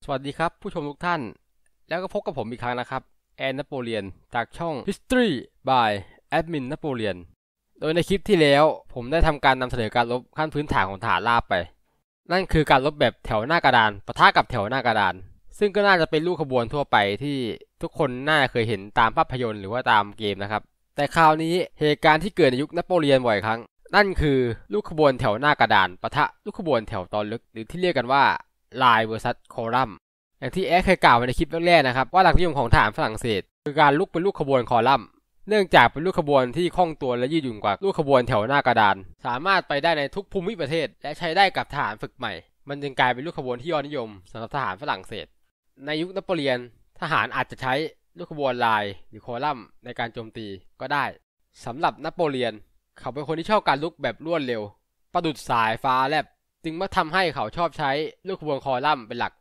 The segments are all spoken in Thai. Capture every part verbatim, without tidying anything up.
วัสดีครับผู้ชมทุกท่านแล้วก็พบกับผมอีกครั้งนะครับแอนนโปเลียนจากช่อง History by Admin นโปเลียนโดยในคลิปที่แล้วผมได้ทำการนำเสนอการรบขั้นพื้นฐานของทหารราบไปนั่นคือการรบแบบแถวหน้ากระดานปะทะกับแถวหน้ากระดานซึ่งก็น่าจะเป็นรูปขบวนทั่วไปที่ทุกคนน่าจะเคยเห็นตามภาพยนตร์หรือว่าตามเกมนะครับแต่คราวนี้เหตุการณ์ที่เกิดในยุคนโปเลียนบ่อยครั้งนั่นคือลูกขบวนแถวหน้ากระดานปะทะลูกขบวนแถวตอนลึกหรือที่เรียกกันว่าไลน์ versus คอลัมน์อย่างที่แอดเคยกล่าวไว้ในคลิปแรกๆนะครับว่าหลักนิยมของทหารฝรั่งเศสคือการลุกเป็นลูกขบวนคอลัมน์เนื่องจากเป็นลูกขบวนที่คล่องตัวและยืดหยุ่นกว่าลูกขบวนแถวหน้ากระดานสามารถไปได้ในทุกภูมิประเทศและใช้ได้กับทหารฝึกใหม่มันจึงกลายเป็นลูกขบวนที่ยอดนิยมสำหรับทหารฝรั่งเศสในยุคนโปเลียนทหารอาจจะใช้ลูกขบวนไลน์หรือคอลัมน์ในการโจมตีก็ได้สำหรับนโปเลียนเขาเป็นคนที่ชอบการลุกแบบรวดเร็วประดุจสายฟ้าแลบจึงมักทำให้เขาชอบใช้ลูกขบวนคอลัมน์เป็นหลัก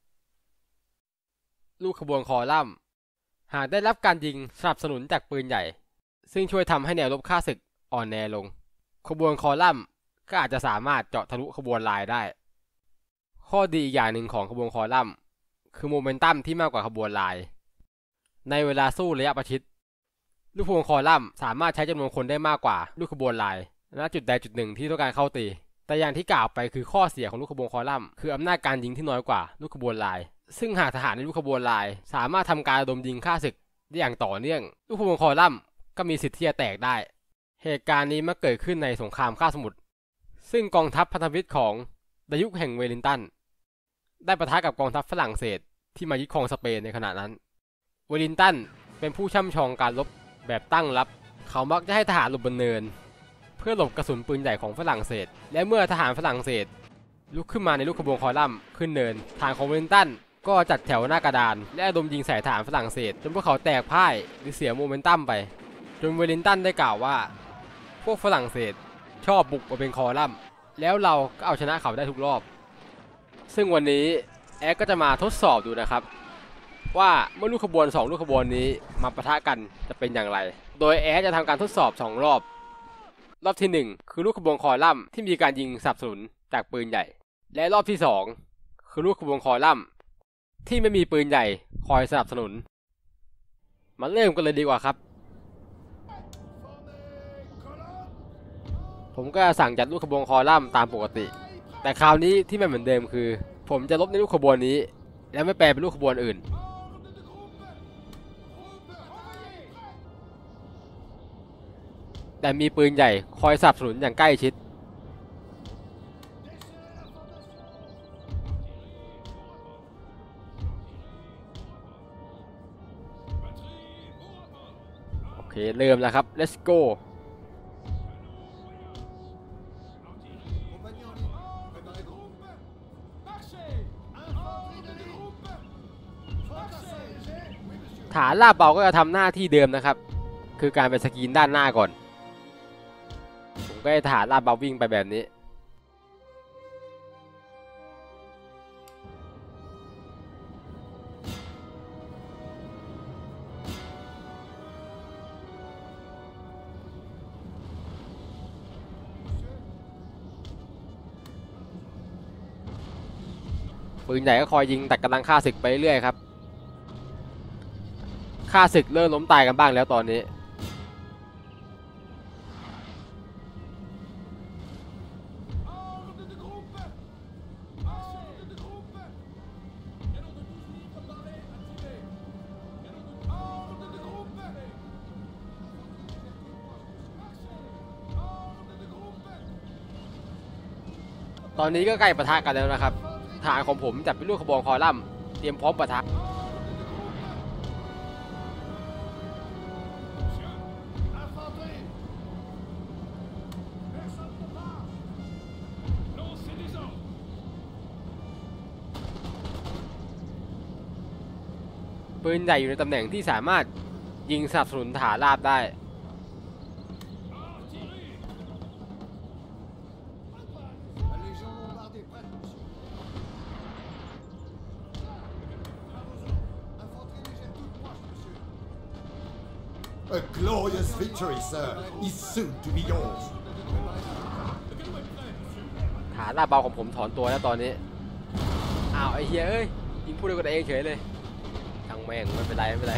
ลูกขบวนคอลัมน์หากได้รับการยิงสนับสนุนจากปืนใหญ่ซึ่งช่วยทำให้แนวรบฆ่าศึกอ่อนแอลงขบวนคอลัมน์ก็อาจจะสามารถเจาะทะลุขบวนไลน์ได้ข้อดีอีกอย่างหนึ่งของขบวนคอลัมน์คือโมเมนตัมที่มากกว่าขบวนไลน์ในเวลาสู้ระยะประชิดลูกขบวนคอลัมน์สามารถใช้จำนวนคนได้มากกว่าลูกขบวนไลน์ณจุดใดจุดหนึ่งที่ต้องการเข้าตีแต่อย่างที่กล่าวไปคือข้อเสียของลูกขบวนคอลัมน์คืออำนาจการยิงที่น้อยกว่าลูกขบวนไลน์ซึ่งหากทหารในลูกขบวนไลน์สามารถทำการระดมยิงฆ่าศึกได้อย่างต่อเนื่องลูกขบวนคอลัมน์ก็มีสิทธิ์ที่จะแตกได้เหตุการณ์นี้มักเกิดขึ้นในสงครามคาบสมุทรซึ่งกองทัพพันธมิตรของดยุคแห่งเวลิงตันได้ปะทะกับกองทัพฝรั่งเศสที่มายึดครองสเปนในขณะนั้นเวลิงตันเป็นผู้ช่ำชองการรบแบบตั้งรับเขามักจะให้ทหารหลบบนเนินเพื่อหลบกระสุนปืนใหญ่ของฝรั่งเศสและเมื่อทหารฝรั่งเศสลุกขึ้นมาในลูกขบวนคอลัมน์ขึ้นเนินทางของเวลิงตันก็จัดแถวหน้ากระดานและระดมยิงใส่ทหารฝรั่งเศสจนพวกเขาแตกพ่ายหรือเสียโมเมนตัมไปจนเวลิงตันได้กล่าวว่าพวกฝรั่งเศสชอบบุกมาเป็นคอลัมน์แล้วเราก็เอาชนะเขาได้ทุกรอบซึ่งวันนี้แอดก็จะมาทดสอบดูนะครับว่าเมื่อลูกขบวนสองลูกขบวนนี้มาปะทะกันจะเป็นอย่างไรโดยแอดจะทำการทดสอบสองรอบรอบที่หนึ่งคือลูกขบวนคอลัมน์ที่มีการยิงสนับสนุนจากปืนใหญ่และรอบที่สองคือลูกขบวนคอลัมน์ที่ไม่มีปืนใหญ่คอยสนับสนุนมาเริ่มกันเลยดีกว่าครับผมก็สั่งจัดลูกขบวนคอลัมน์ตามปกติแต่คราวนี้ที่ไม่เหมือนเดิมคือผมจะลบในลูกขบวนนี้แล้วไม่แปลเป็นลูกขบวนอื่นแต่มีปืนใหญ่คอยสนับสนุนอย่างใกล้ชิดโอเคเริ่มแล้วครับ let's goฐานลาบเบาก็จะทำหน้าที่เดิมนะครับคือการไปสกรีนด้านหน้าก่อนผมก็จะฐานลาบเบาวิ่งไปแบบนี้ปืนใหญ่ก็คอยยิงตัดกำลังฆ่าศึกไปเรื่อยครับฆ่าศึกเริ่มล้มตายกันบ้างแล้วตอนนี้ตอนนี้ก็ใกล้ปะทะกันแล้วนะครับฐานของผมจัดเป็นลูกขบวนคอลัมน์เตรียมพร้อมปะทะปืนใหญ่อยู่ในตำแหน่งที่สามารถยิงสนับสนุนฐานราบได้ A glorious victory, sir, is soon to be yours. ฐานราบเบาของผมถอนตัวแล้วตอนนี้อ้าวไอ้เหี้ยเอ้ยยิงพูดด้วยกันเองเฉยเลยทั้งแม่งไม่เป็นไรไม่เป็นไร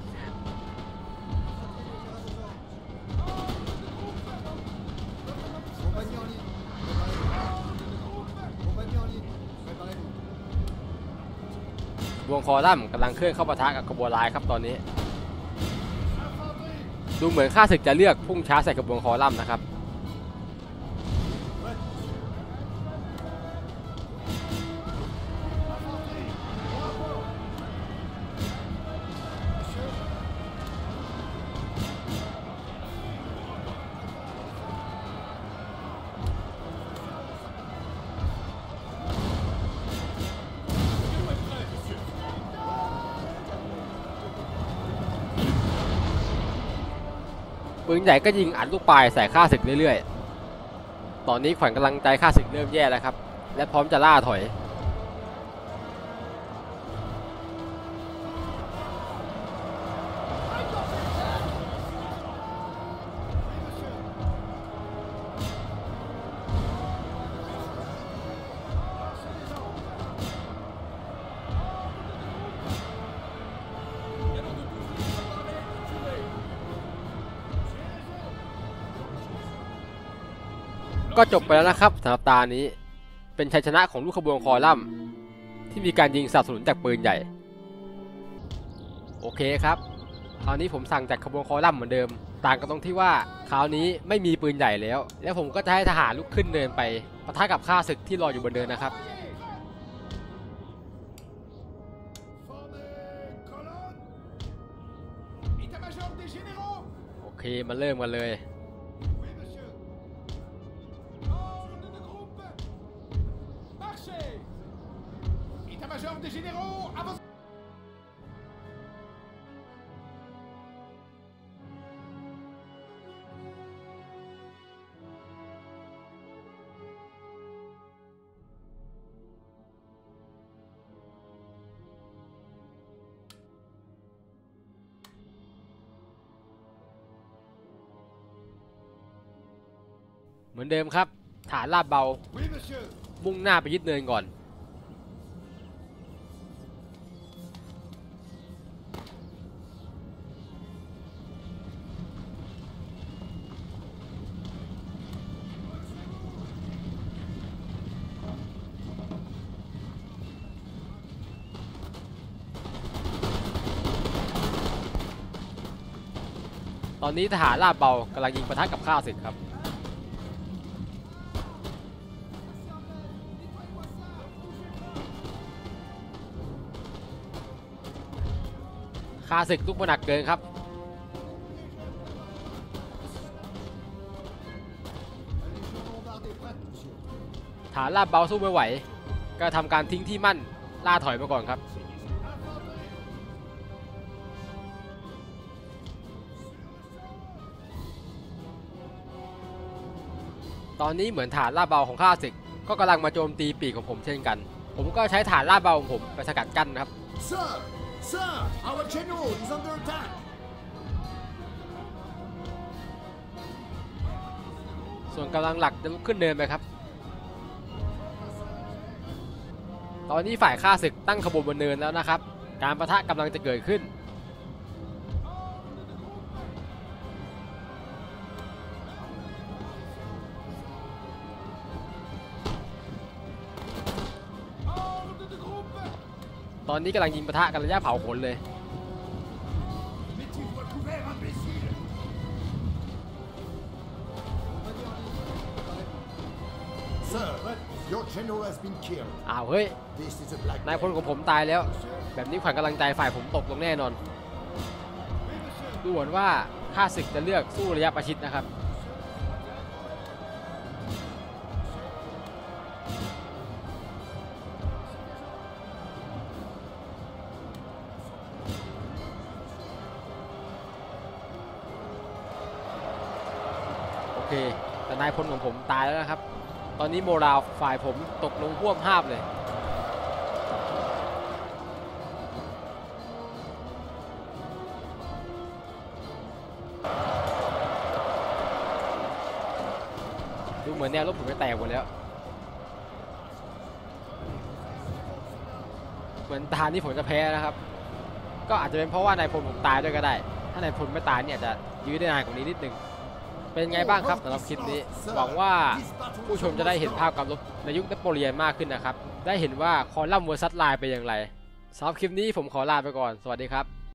ขบวนคอลัมน์กำลังเคลื่อนเข้าปะทะกับขบวนลายครับตอนนี้ดูเหมือนข้าศึกจะเลือกพุ่งช้าใส่ขบวนคอลัมน์นะครับปืนใหญ่ก็ยิงอัดลูกปลายใส่ข้าศึกเรื่อยๆตอนนี้ขวัญกำลังใจข้าศึกเริ่มแย่แล้วครับและพร้อมจะล่าถอยก็จบไปแล้วนะครับสำหรับตานี้เป็นชัยชนะของลูกขบวนคอลัมน์ที่มีการยิงสนับสนุนจากปืนใหญ่โอเคครับคราวนี้ผมสั่งจากขบวนคอลัมน์เหมือนเดิมต่างกันตรงที่ว่าคราวนี้ไม่มีปืนใหญ่แล้วแล้วผมก็จะให้ทหารลุกขึ้นเดินไปปะทะกับข้าศึกที่รออยู่บนเดินนะครับโอเคมาเริ่มกันเลยเหมือนเดิมครับฐานลาดเบามุ่งหน้าไปยึดเนินก่อนตอนนี้ทหารลาดเบากำลังยิงปะทะกับข้าศึกครับข้าศึกลุกมาหนักเกินครับฐานลาดเบาสู้ไม่ไหวก็ทำการทิ้งที่มั่นล่าถอยมาก่อนครับตอนนี้เหมือนฐานลาดเบาของข้าศึกก็กำลังมาโจมตีปีกของผมเช่นกันผมก็ใช้ฐานลาดเบาของผมไปสกัดกั้นนะครับ Sir, sir, our general is under attack. ส่วนกำลังหลักจะลุกขึ้นเดินไปครับตอนนี้ฝ่ายข้าศึกตั้งขบวนบนเนินแล้วนะครับการปะทะกำลังจะเกิดขึ้นตอนนี้กำลังยิงปะทะกันระยะเผาขนเลย Sir, your general has been killed. อ้าวเฮ้ย This is a black นายพลของผมตายแล้วแบบนี้ขวัญกำลังใจฝ่ายผมตกลงแน่นอนดูเหมือนว่าข้าศึกจะเลือกสู้ระยะประชิดนะครับโอเคแต่นายพลของผมตายแล้วนะครับตอนนี้โมราลฝ่ายผมตกลงห่วมห้าบเลยดูเหมือนแนวรบผมจะแตกหมดแล้วเหมือนตานี้ผมจะแพ้นะครับก็อาจจะเป็นเพราะว่านายพลผมตายด้วยก็ได้ถ้านายพลไม่ตายเนี่ยจะยื้อได้นานกว่านี้นิดนึงเป็นไงบ้างครับสำหรับคลิปนี้หวังว่าผู้ชมจะได้เห็นภาพการรบในยุคนโปเลียนมากขึ้นนะครับได้เห็นว่าคอลัมน์เวอร์ซัสไลน์เป็นอย่างไรสำหรับคลิปนี้ผมขอลาไปก่อนสวัสดีครับ